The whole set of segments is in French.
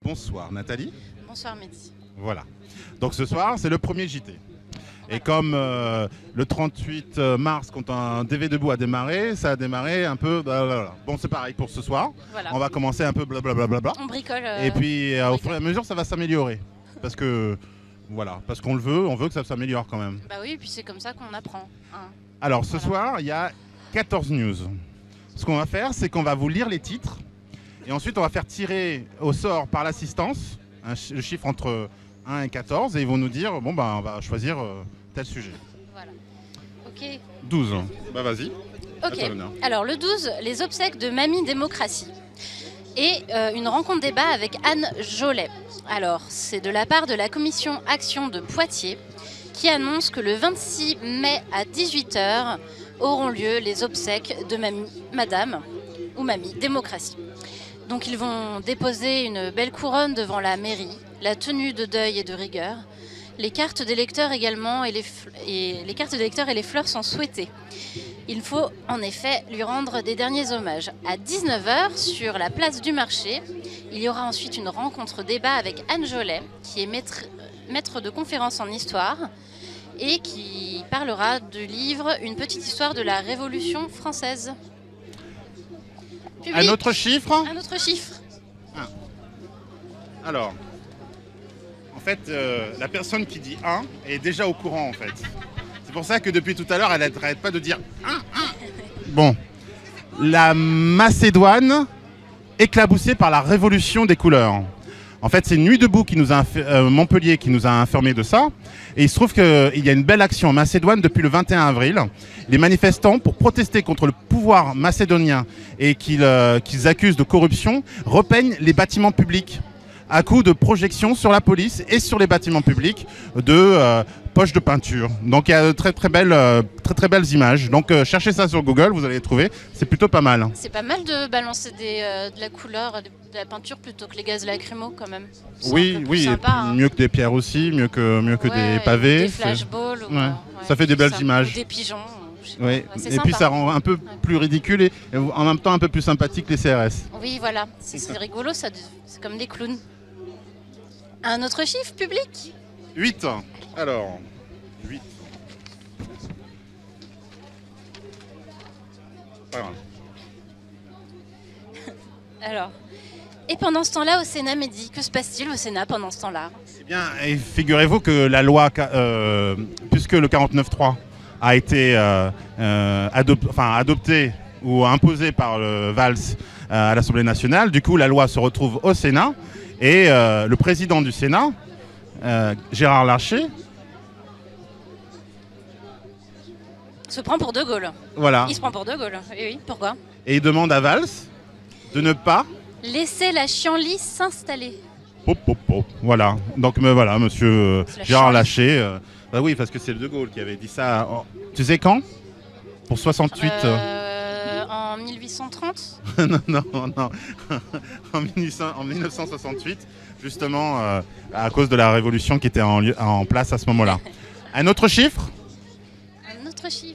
Bonsoir Nathalie. Bonsoir Mehdi. Voilà. Donc ce soir, c'est le premier JT. Et comme le 38 mars, quand un DV Debout a démarré, ça a démarré un peu... Blablabla. Bon, c'est pareil pour ce soir. Voilà. On va commencer un peu blablabla. On bricole. Et puis au fur et à mesure, ça va s'améliorer. Parce que, voilà, parce qu'on le veut, on veut que ça s'améliore quand même. Bah oui, et puis c'est comme ça qu'on apprend. Hein. Alors ce soir, il y a 14 news. Ce qu'on va faire, c'est qu'on va vous lire les titres. Et ensuite, on va faire tirer au sort par l'assistance le chiffre entre 1 et 14. Et ils vont nous dire, bon, bah, on va choisir tel sujet. Voilà. Ok. 12. Bah vas-y. Ok. Alors le 12, les obsèques de Mamie Démocratie. Et une rencontre débat avec Anne Jolet. Alors, c'est de la part de la commission Action de Poitiers qui annonce que le 26 mai à 18h auront lieu les obsèques de Madame ou Mamie Démocratie. Donc ils vont déposer une belle couronne devant la mairie, la tenue de deuil et de rigueur. Les cartes d'électeurs également et les cartes d'électeurs et les fleurs sont souhaitées. Il faut en effet lui rendre des derniers hommages. À 19h, sur la place du marché, il y aura ensuite une rencontre débat avec Anne Jolet, qui est maître de conférence en histoire et qui parlera du livre Une petite histoire de la Révolution française. Un autre chiffre ? Un autre chiffre. Alors, en fait, la personne qui dit 1 est déjà au courant, en fait. C'est pour ça que depuis tout à l'heure, elle n'arrête pas de dire 1. Bon, la Macédoine éclaboussée par la révolution des couleurs. En fait, c'est Nuit debout qui nous a Montpellier qui nous a informé de ça. Et il se trouve qu'il y a une belle action en Macédoine depuis le 21 avril. Les manifestants, pour protester contre le pouvoir macédonien et qu'ils accusent de corruption, repeignent les bâtiments publics à coups de projections sur la police et sur les bâtiments publics de poches de peinture. Donc il y a de très belles images. Donc cherchez ça sur Google, vous allez les trouver. C'est plutôt pas mal. C'est pas mal de balancer de la couleur, de la peinture plutôt que les gaz lacrymaux quand même. Oui, sympa, hein. Mieux que des pierres aussi, mieux que des pavés. Des flashballs. Ça fait des belles images. Des pigeons. Oui. Et puis ça rend un peu plus ridicule et en même temps un peu plus sympathique les CRS. Oui, voilà. C'est rigolo, c'est comme des clowns. Un autre chiffre public ? 8. Alors, 8. Pas grave. Alors, et pendant ce temps-là, au Sénat, Mehdi, que se passe-t-il au Sénat pendant ce temps-là ? Eh bien, figurez-vous que la loi, puisque le 49.3 a été adopté ou imposé par le Valls à l'Assemblée nationale, du coup, la loi se retrouve au Sénat. Et le président du Sénat, Gérard Larcher, se prend pour De Gaulle. Voilà. Il se prend pour De Gaulle. Oui, pourquoi ? Et il demande à Valls de ne pas laisser la chienlit s'installer. Voilà. Donc voilà, monsieur Gérard Larcher. Bah oui, parce que c'est De Gaulle qui avait dit ça. Tu sais quand ? Pour 68. En 1830 ? Non. En 1968, justement, à cause de la révolution qui était en place à ce moment-là. Un autre chiffre ? Un autre chiffre.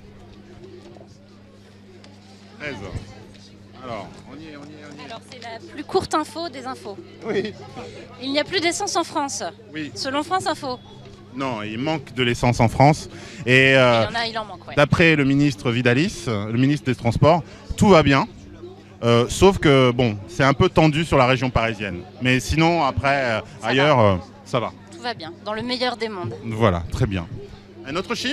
13. Alors, on y est. Alors, c'est la plus courte info des infos. Oui. Il n'y a plus d'essence en France. Oui. Selon France Info. Non, il manque de l'essence en France. Et il en manque, ouais. D'après le ministre Vidalis, le ministre des Transports, tout va bien. Sauf que, bon, c'est un peu tendu sur la région parisienne. Mais sinon, après, ailleurs, ça va. Tout va bien, dans le meilleur des mondes. Voilà, très bien. Un autre chiffre ?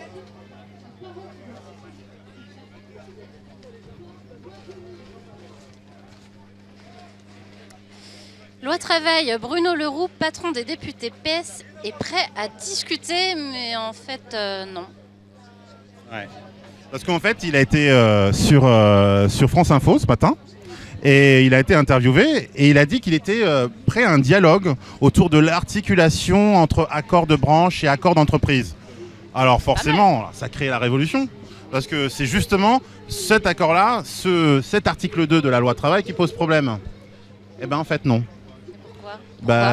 Loi travail, Bruno Leroux, patron des députés PS, est prêt à discuter, mais en fait, non. Ouais. Parce qu'en fait, il a été sur France Info ce matin et il a été interviewé et il a dit qu'il était prêt à un dialogue autour de l'articulation entre accords de branche et accords d'entreprise. Alors forcément, ça crée la révolution parce que c'est justement cet accord-là, cet article 2 de la loi travail qui pose problème. Eh bien en fait non. Pourquoi ?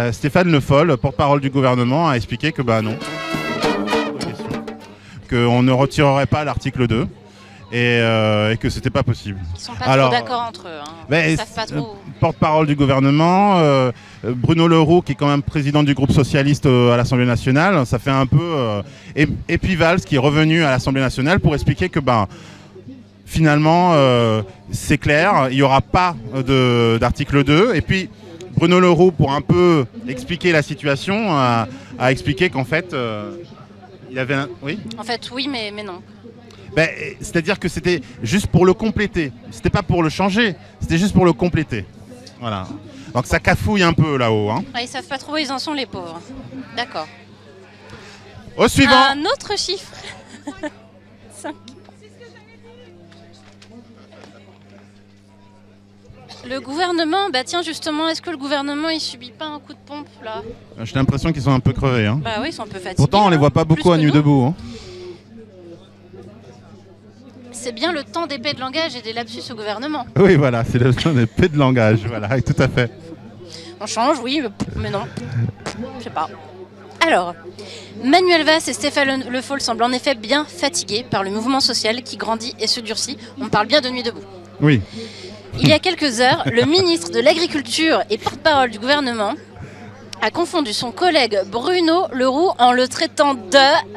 Stéphane Le Foll, porte-parole du gouvernement, a expliqué que non. Qu'on ne retirerait pas l'article 2 et que c'était pas possible. Ils sont pas trop d'accord entre eux. Ils savent pas trop. Porte-parole du gouvernement, Bruno Le Roux, qui est quand même président du groupe socialiste à l'Assemblée nationale, ça fait un peu... et puis Valls, qui est revenu à l'Assemblée nationale pour expliquer que finalement, c'est clair, il n'y aura pas d'article 2. Et puis Bruno Le Roux, pour un peu expliquer la situation, a expliqué qu'en fait, il avait... Oui. En fait, oui, mais non. C'est-à-dire que c'était juste pour le compléter. C'était pas pour le changer, c'était juste pour le compléter. Voilà. Donc ça cafouille un peu là-haut. Ils savent pas trop où ils en sont, les pauvres. D'accord. Au suivant. Un autre chiffre. 5. Le gouvernement, tiens justement, est-ce que le gouvernement il subit pas un coup de pompe là? J'ai l'impression qu'ils sont un peu crevés. Oui, ils sont un peu fatigués. Pourtant on les voit pas beaucoup à Nuit debout. C'est bien le temps d'épée de langage et des lapsus au gouvernement. Oui, voilà, c'est le temps d'épée de langage, voilà, tout à fait. On change, oui, mais non. Je sais pas. Alors, Manuel Valls et Stéphane Le Foll semblent en effet bien fatigués par le mouvement social qui grandit et se durcit. On parle bien de Nuit debout. Oui. Il y a quelques heures, le ministre de l'Agriculture et porte-parole du gouvernement a confondu son collègue Bruno Le Roux en le traitant de...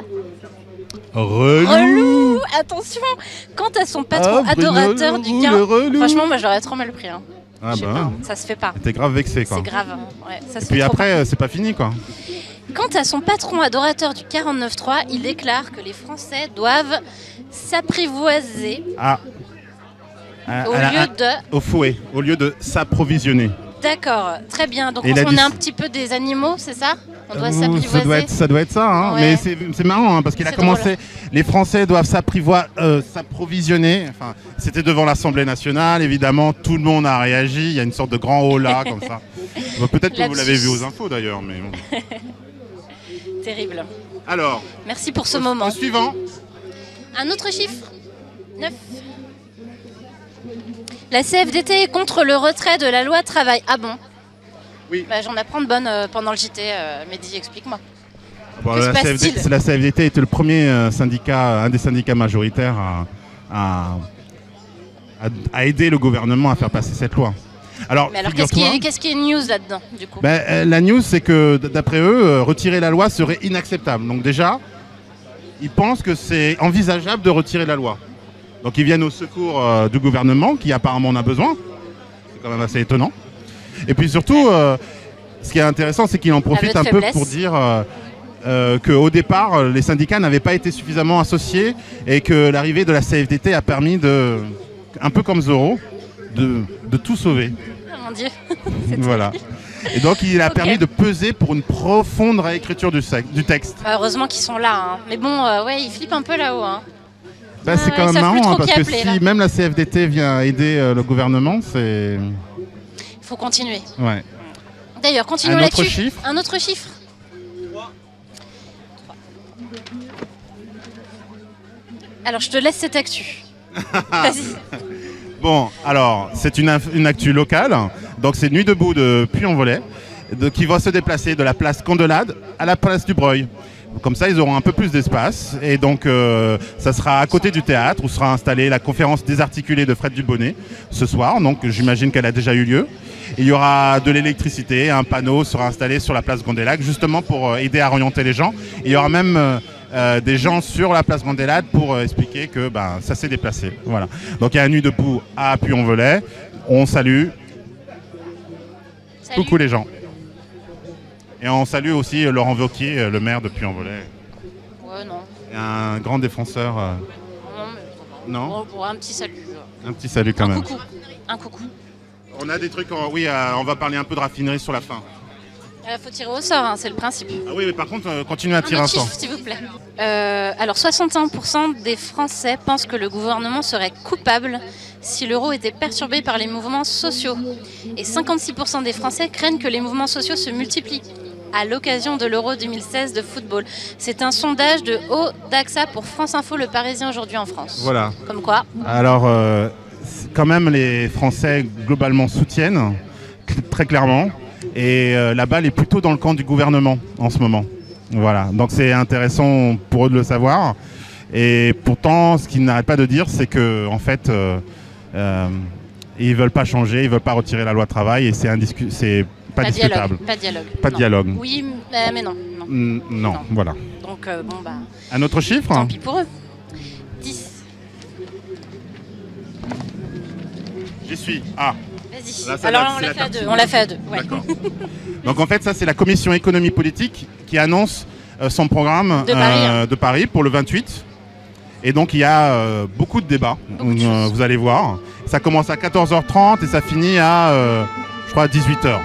Relou. Attention. Quant à son patron adorateur du gain, franchement, moi j'aurais trop mal pris. Ça se fait pas. T'es grave vexé quoi. C'est grave. Ouais, ça se et puis après, c'est pas fini quoi. Quant à son patron adorateur du 49.3, il déclare que les Français doivent s'apprivoiser au fouet, au lieu de s'approvisionner. D'accord, très bien. Donc on est un petit peu des animaux, c'est ça? On doit s'apprivoiser. Ça doit être ça, ouais. Mais c'est marrant parce qu'il a commencé. Les Français doivent s'approvisionner. Enfin, c'était devant l'Assemblée nationale, évidemment, tout le monde a réagi. Il y a une sorte de grand holà comme ça. Peut-être que vous l'avez vu aux infos d'ailleurs, mais bon. Terrible. Alors. Merci pour ce moment. Au suivant. Un autre chiffre. 9. La CFDT est contre le retrait de la loi travail. Ah bon? Oui. J'en apprends de bonnes pendant le JT. Mehdi, explique-moi. La CFDT était le premier syndicat, un des syndicats majoritaires à aider le gouvernement à faire passer cette loi. Alors qu'est-ce qui est news là-dedans, du coup? La news, c'est que d'après eux, retirer la loi serait inacceptable. Donc déjà, ils pensent que c'est envisageable de retirer la loi. Donc ils viennent au secours du gouvernement qui apparemment en a besoin. C'est quand même assez étonnant. Et puis surtout, ce qui est intéressant, c'est qu'ils en profitent un peu pour dire qu'au départ, les syndicats n'avaient pas été suffisamment associés et que l'arrivée de la CFDT a permis un peu comme Zorro, de tout sauver. Oh mon Dieu. Voilà. Et donc il a permis de peser pour une profonde réécriture du texte. Heureusement qu'ils sont là. Mais bon, ils flippent un peu là-haut. C'est quand même marrant parce que si même la CFDT vient aider le gouvernement, c'est... Il faut continuer. Ouais. D'ailleurs, continuons là-dessus. Un autre chiffre. 3. Alors, je te laisse cette actu. Vas-y. Bon, alors, c'est une actu locale. Donc, c'est Nuit debout de Puy-en-Velay qui va se déplacer de la place Candelade à la place du Breuil. Comme ça, ils auront un peu plus d'espace. Et donc, ça sera à côté du théâtre où sera installée la conférence désarticulée de Fred Dubonnet ce soir. Donc, j'imagine qu'elle a déjà eu lieu. Il y aura de l'électricité, un panneau sera installé sur la place Gondelac justement pour aider à orienter les gens. Il y aura même des gens sur la place Gondelac pour expliquer que ça s'est déplacé. Voilà. Donc, il y a une Nuit debout à Puy-en-Velay. On salue. Coucou les gens. Et on salue aussi Laurent Wauquiez, le maire de Puy-en-Velay. Ouais, non. Et un grand défenseur. Non. Pour un petit salut. Un petit salut quand même. Un coucou. On a des trucs, on va parler un peu de raffinerie sur la fin. Il faut tirer au sort, c'est le principe. Ah oui, mais par contre, continuez à tirer un sort. S'il vous plaît. Alors, 61% des Français pensent que le gouvernement serait coupable si l'euro était perturbé par les mouvements sociaux. Et 56% des Français craignent que les mouvements sociaux se multiplient à l'occasion de l'Euro 2016 de football. C'est un sondage de Odaxa pour France Info, Le Parisien aujourd'hui en France. Voilà. Comme quoi. Alors, quand même, les Français globalement soutiennent, très clairement. Et la balle est plutôt dans le camp du gouvernement en ce moment. Voilà, donc c'est intéressant pour eux de le savoir. Et pourtant, ce qu'ils n'arrêtent pas de dire, c'est que en fait, ils veulent pas changer, ils veulent pas retirer la loi travail, et c'est pas discutable. Pas de dialogue. Pas de dialogue. Oui, mais non. Non, voilà. Donc bon bah. Un autre chiffre? Tant pis pour eux. 10. J'y suis. Ah. Vas-y. Là, ça Alors date, on c'est l'a la fait à deux. tartine. On l'a fait à deux. Ouais. D'accord. Donc en fait, ça c'est la commission économie politique qui annonce son programme De Paris, pour le 28. Et donc il y a beaucoup de débats, Beaucoup de choses. vous allez voir. Ça commence à 14h30 et ça finit à, je crois, 18h.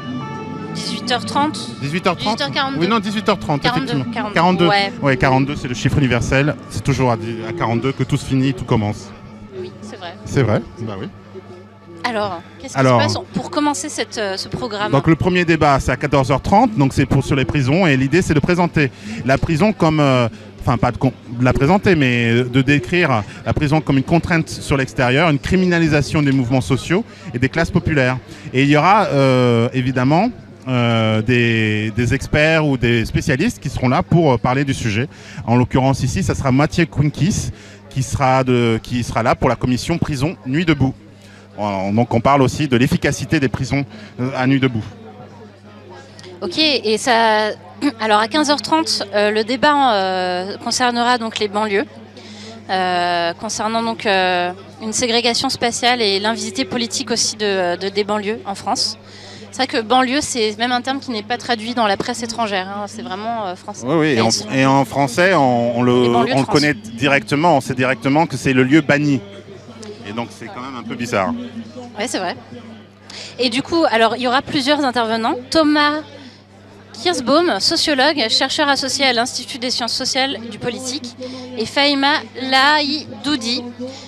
18h30. 18h30 18h42. Oui, non, 18h30, 42, effectivement. 42. Ouais, 42, c'est le chiffre universel. C'est toujours à 42 que tout se finit, tout commence. Oui, c'est vrai. C'est vrai? Bah oui. Alors, qu'est-ce qui Alors, se passe pour commencer ce programme? Donc le premier débat, c'est à 14h30, donc c'est sur les prisons, et l'idée c'est de présenter la prison comme, enfin pas de la présenter, mais de décrire la prison comme une contrainte sur l'extérieur, une criminalisation des mouvements sociaux et des classes populaires. Et il y aura évidemment des experts ou des spécialistes qui seront là pour parler du sujet. En l'occurrence ici, ça sera Mathieu Quinkis qui sera là pour la commission prison Nuit debout. Donc on parle aussi de l'efficacité des prisons à Nuit debout. Ok, et ça. Alors à 15h30, le débat concernera donc les banlieues, concernant donc une ségrégation spatiale et l'invisité politique aussi des banlieues en France. C'est vrai que banlieue, c'est même un terme qui n'est pas traduit dans la presse étrangère. Hein, c'est vraiment français. Oui, et en français, on le connaît directement. On sait directement que c'est le lieu banni. Et donc c'est quand même un peu bizarre. Oui, c'est vrai. Et du coup, alors il y aura plusieurs intervenants. Thomas Kirsbaum, sociologue, chercheur associé à l'Institut des sciences sociales du politique, et Fahima Lahidoudi,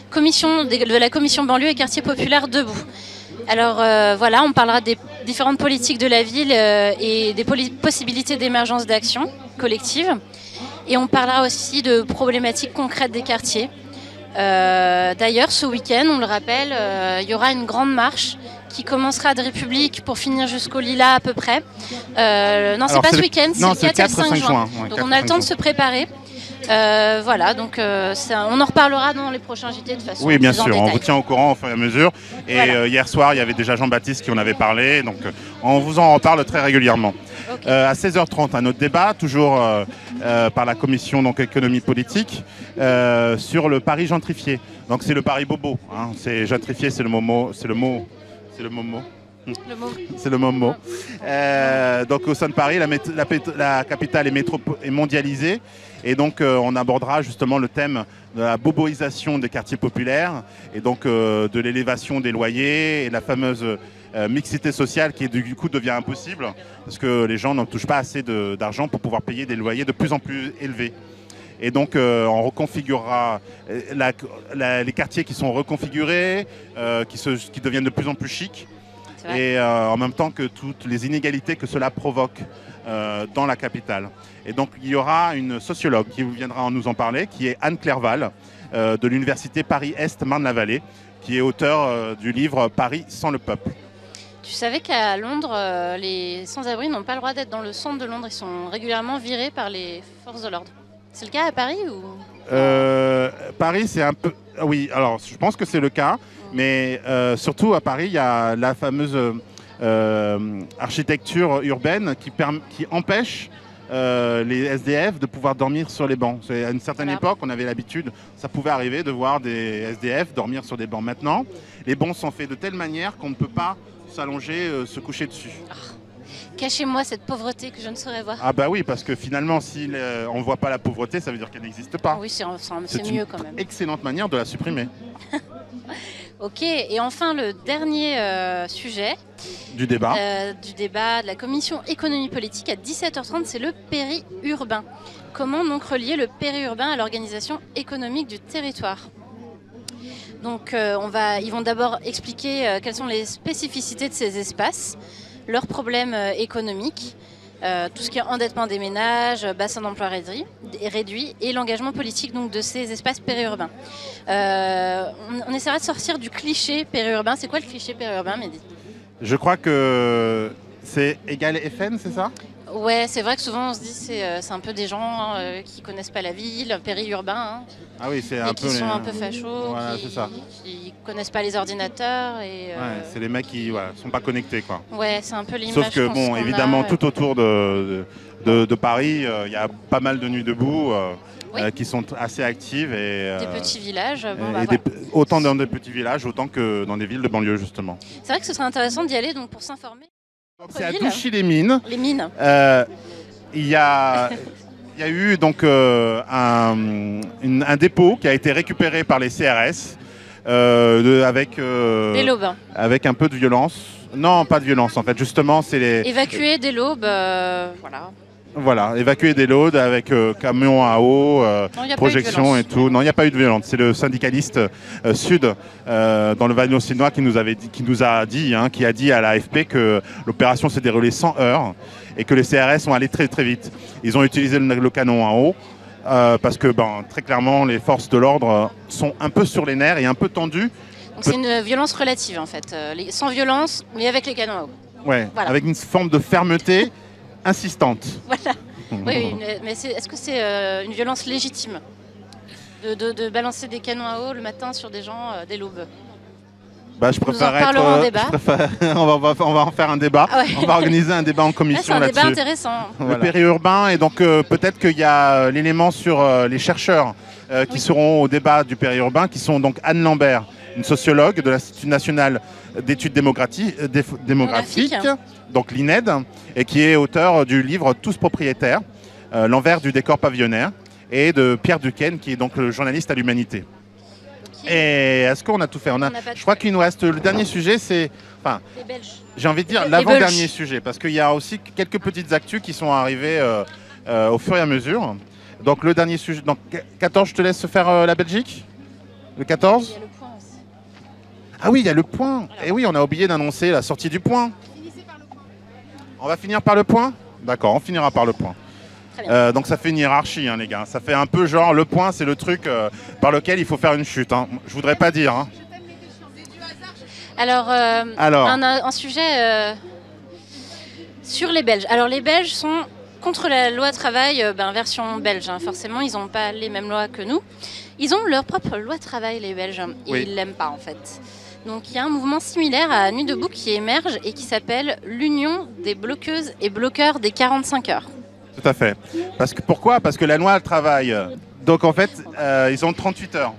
de la commission banlieue et quartier populaire debout. Alors voilà, on parlera des différentes politiques de la ville et des possibilités d'émergence d'action collective. Et on parlera aussi de problématiques concrètes des quartiers. D'ailleurs, ce week-end, on le rappelle, il y aura une grande marche qui commencera de République pour finir jusqu'au Lilas à peu près. Non, c'est pas ce week-end, c'est le 4 et le 5 juin. Ouais, donc on a le temps de se préparer. Voilà, donc on en reparlera dans les prochains JT de façon Oui, bien plus en sûr, on détail. vous tient au courant au fur et à mesure. Et Voilà. Hier soir, il y avait déjà Jean-Baptiste qui en avait parlé, donc on vous en reparle très régulièrement. Okay. À 16h30, un autre débat, toujours par la commission donc, économie politique, sur le Paris gentrifié. Donc c'est le Paris bobo. Hein. C'est gentrifié, c'est le mot. C'est le mot. C'est le mot. Donc au sein de Paris, la capitale est mondialisée. Et donc on abordera justement le thème de la boboisation des quartiers populaires et donc de l'élévation des loyers et la fameuse mixité sociale qui du coup devient impossible parce que les gens n'en touchent pas assez d'argent pour pouvoir payer des loyers de plus en plus élevés. Et donc on reconfigurera les quartiers qui sont reconfigurés, qui deviennent de plus en plus chics. Et en même temps que toutes les inégalités que cela provoque dans la capitale. Et donc il y aura une sociologue qui viendra nous en parler, qui est Anne Clerval, de l'université Paris-Est Marne-la-Vallée, qui est auteure du livre Paris sans le peuple. Tu savais qu'à Londres, les sans-abri n'ont pas le droit d'être dans le centre de Londres, ils sont régulièrement virés par les forces de l'ordre. C'est le cas à Paris ou Paris, c'est un peu... Oui, alors je pense que c'est le cas, mais surtout à Paris, il y a la fameuse architecture urbaine qui empêche les SDF de pouvoir dormir sur les bancs. À une certaine époque, on avait l'habitude, ça pouvait arriver de voir des SDF dormir sur des bancs. Maintenant, les bancs sont faits de telle manière qu'on ne peut pas s'allonger, se coucher dessus. Cachez-moi cette pauvreté que je ne saurais voir. Ah bah oui, parce que finalement, si on ne voit pas la pauvreté, ça veut dire qu'elle n'existe pas. Oui, c'est mieux quand même. C'est une excellente manière de la supprimer. Ok, et enfin le dernier sujet du débat, de la commission économie politique à 17h30, c'est le périurbain. Comment donc relier le périurbain à l'organisation économique du territoire? Donc ils vont d'abord expliquer quelles sont les spécificités de ces espaces, leurs problèmes économiques, tout ce qui est endettement des ménages, bassin d'emploi réduit et l'engagement politique donc, de ces espaces périurbains. On essaiera de sortir du cliché périurbain. C'est quoi le cliché périurbain, Mehdi? Je crois que C'est égal FN, c'est ça? Ouais, c'est vrai que souvent on se dit c'est un peu des gens qui connaissent pas la ville, périurbains, hein, Ah oui, c'est et un qui peu sont un peu fachos, Voilà, c'est ça. qui connaissent pas les ordinateurs. Et, Ouais, c'est les mecs qui voilà, sont pas connectés, quoi. ouais, c'est un peu l'image. Sauf que, bon, qu'on évidemment, a. tout autour de Paris, il y a pas mal de nuits debout Oui. qui sont assez actives. Et, Des petits villages. Bon, et bah, voilà. autant dans des petits villages, autant que dans des villes de banlieue, justement. C'est vrai que ce serait intéressant d'y aller donc pour s'informer. Donc, c'est à Ville. Douchy-les-Mines. Les mines. Il y a eu donc un dépôt qui a été récupéré par les CRS Dès l'aube. avec un peu de violence. Non, pas de violence en fait. Justement, c'est les Évacuer dès l'aube, voilà. voilà, évacuer des loads avec camions à eau, Non, y a pas eu de projection violence. et tout. Non, il n'y a pas eu de violence. C'est le syndicaliste Sud dans le Vallonnocinois qui nous a dit, hein, qui a dit à l'AFP que l'opération s'est déroulée sans heurts et que les CRS sont allés très très vite. Ils ont utilisé le canon à eau parce que très clairement les forces de l'ordre sont un peu sur les nerfs et un peu tendues. Donc c'est une violence relative en fait. Sans violence, mais avec les canons à eau. Ouais, Voilà. avec une forme de fermeté insistante. Voilà. Oui, mais est-ce que c'est une violence légitime de balancer des canons à eau le matin sur des gens dès l'aube? Je préfère reparlerons en débat. on va en faire un débat. Ah ouais. On va organiser un débat en Ouais, c'est commission un là-dessus. débat intéressant. Le Voilà. périurbain, et donc peut-être qu'il y a l'élément sur les chercheurs qui Oui. seront au débat du périurbain, qui sont donc Anne Lambert, une sociologue de l'Institut national d'études démographiques, donc l'INED, et qui est auteur du livre Tous propriétaires, l'envers du décor pavillonnaire, et de Pierre Duquesne, qui est donc le journaliste à l'Humanité. Et est-ce qu'on a tout fait? On n'a pas Je tout crois fait. qu'il nous reste le dernier sujet, c'est... Enfin, Les Belges. j'ai envie de dire Les l'avant-dernier Belges. sujet, parce qu'il y a aussi quelques petites actus qui sont arrivées au fur et à mesure. Donc le dernier sujet, donc 14, je te laisse faire la Belgique. Le 14 Il y a le point aussi. Ah oui, il y a le point. Et oui, on a oublié d'annoncer la sortie du point. On va finir par le point? D'accord, on finira par le point. Très bien. Donc ça fait une hiérarchie, hein, les gars. Ça fait un peu genre, le point, c'est le truc par lequel il faut faire une chute. Hein. Je voudrais pas dire. Hein. Alors, Alors. un sujet sur les Belges. Alors les Belges sont contre la loi travail, version belge, hein. Forcément, ils n'ont pas les mêmes lois que nous. Ils ont leur propre loi travail, les Belges, et Oui. ils ne l'aiment pas en fait. Donc il y a un mouvement similaire à Nuit debout qui émerge et qui s'appelle l'Union des bloqueuses et bloqueurs des 45 heures. Tout à fait. Pourquoi? Parce que la loi travail. Donc en fait, ils ont 38 heures.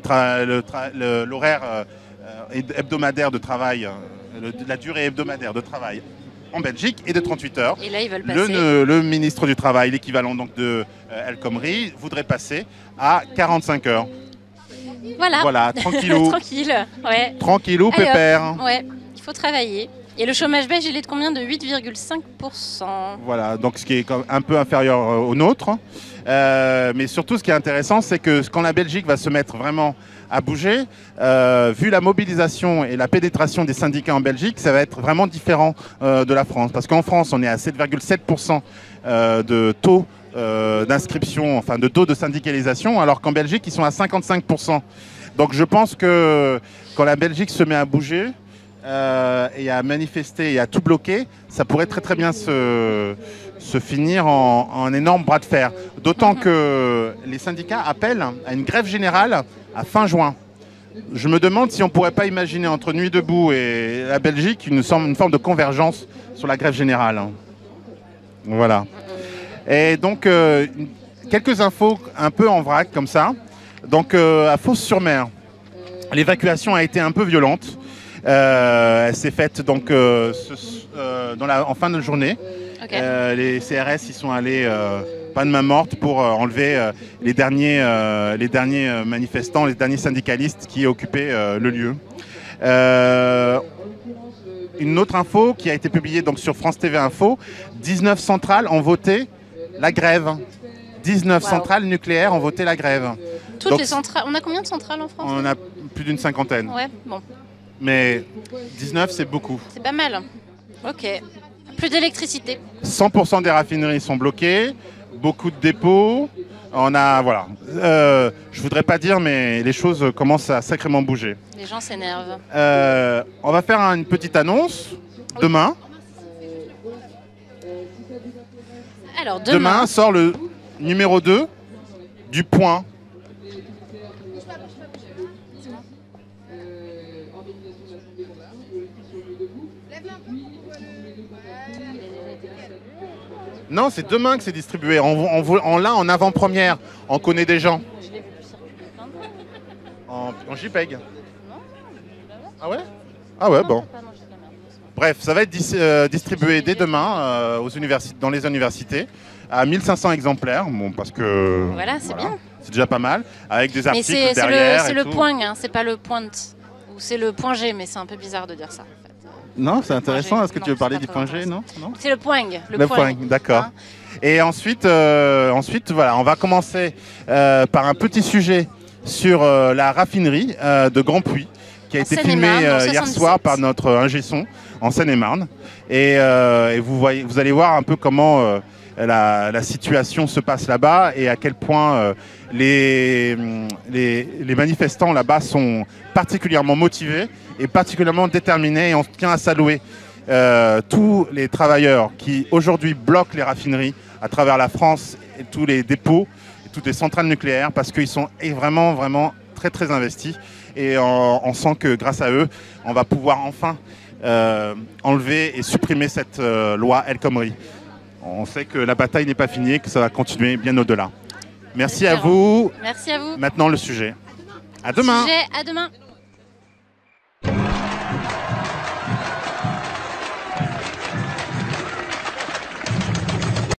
L'horaire hebdomadaire de travail, la durée hebdomadaire de travail en Belgique est de 38 heures. Et là, ils veulent passer. Le ministre du Travail, l'équivalent donc de El Khomri, voudrait passer à 45 heures. Voilà. Voilà, tranquillou. Tranquille. Ouais. Tranquillou, Allez, hop. pépère. Ouais. Il faut travailler. Et le chômage belge, il est de combien? De 8,5%. Voilà, donc ce qui est quand même un peu inférieur au nôtre. Mais surtout, ce qui est intéressant, c'est que quand la Belgique va se mettre vraiment à bouger, vu la mobilisation et la pénétration des syndicats en Belgique, ça va être vraiment différent de la France. Parce qu'en France, on est à 7,7% de taux d'inscription, enfin de taux de syndicalisation, alors qu'en Belgique, ils sont à 55%. Donc je pense que quand la Belgique se met à bouger, et à manifester et à tout bloquer, ça pourrait très très bien se finir en énorme bras de fer. D'autant que les syndicats appellent à une grève générale à fin juin. Je me demande si on ne pourrait pas imaginer entre Nuit debout et la Belgique une forme de convergence sur la grève générale. Voilà. Et donc, quelques infos un peu en vrac comme ça. Donc, à Fos-sur-Mer, l'évacuation a été un peu violente. Elle s'est faite donc en fin de journée. Ok. Les CRS y sont allés pas de main morte pour enlever les derniers manifestants, les derniers syndicalistes qui occupaient le lieu. Une autre info qui a été publiée donc sur France TV Info, 19 centrales ont voté la grève. 19 Wow. centrales nucléaires ont voté la grève. Toutes Donc, les centrales. On a combien de centrales en France? On en a plus d'une cinquantaine. Ouais, bon, Mais 19, c'est beaucoup. c'est pas mal. Ok. Plus d'électricité. 100% des raffineries sont bloquées, beaucoup de dépôts. On a, voilà. Je voudrais pas dire, mais les choses commencent à sacrément bouger. Les gens s'énervent. On va faire une petite annonce demain. Alors, Demain sort le numéro 2 du Point. Non, c'est demain que c'est distribué. On l'a en avant-première. On connaît des gens. En JPEG. Ah ouais? Ah ouais, bon. Bref, ça va être distribué dès demain dans les universités à 1500 exemplaires. Bon, parce que voilà, c'est bien. C'est déjà pas mal. Avec des Mais articles derrière. C'est le point, hein, c'est pas le point. Ou c'est le point G, mais c'est un peu bizarre de dire ça. En fait. Non, c'est intéressant. Est-ce que Non, tu veux parler c'est du pas point très G, non? C'est le point. Le point, d'accord. Hein. Et ensuite, voilà, on va commencer par un petit sujet sur la raffinerie de Grand Puy, qui a été filmé hier soir par notre ingé son en Seine-et-Marne. Et vous allez voir un peu comment la situation se passe là-bas et à quel point les manifestants là-bas sont particulièrement motivés et particulièrement déterminés. Et on tient à saluer tous les travailleurs qui aujourd'hui bloquent les raffineries à travers la France et tous les dépôts et toutes les centrales nucléaires parce qu'ils sont vraiment, vraiment très, très investis. Et on sent que grâce à eux, on va pouvoir enfin enlever et supprimer cette loi El Khomri. On sait que la bataille n'est pas finie et que ça va continuer bien au-delà. Merci à vous. Merci à vous. Maintenant le sujet. À demain. À demain.